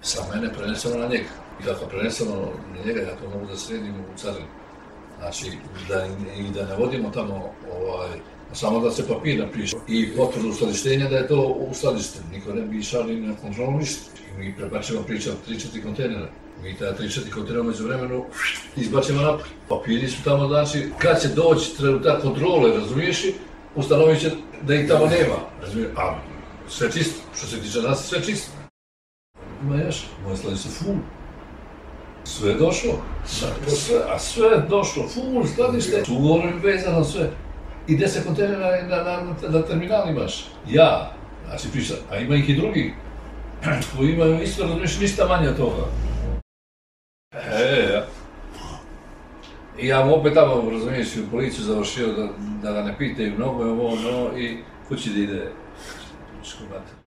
Sa mene prenesemo na njega. I kako prenesemo na njega, ja to mogu da sredim u carini. Znači, da ne vodimo tamo, samo da se papir napiše i potvrdu uskladištenja da je to uskladišteno. Niko ne bi išao ni na kontrolnu listu. Mi prebačemo priča 3-4 kontejnera. Mi ta 3-4 kontejnera među vremenu izbacimo naprijed. Papiri su tamo, znači, kad će doći trenutak kontrole, razumiješ, ustanovit će da ih tamo nema. A sve čisto, što se tiče nas, sve čisto. Ima još, moje skladište full. Sve je došlo, a sve je došlo, full skladište. Su ugovorom vezano sve. I 10 kontejnera na terminal imaš. Ja, znači priča, a ima ih i drugi koji imaju isto, razumiješ, ništa manje od toga. I ja mu opet tamo, razumiješ, u policiju završio da ga ne pitaju mnogo, i kući da ide.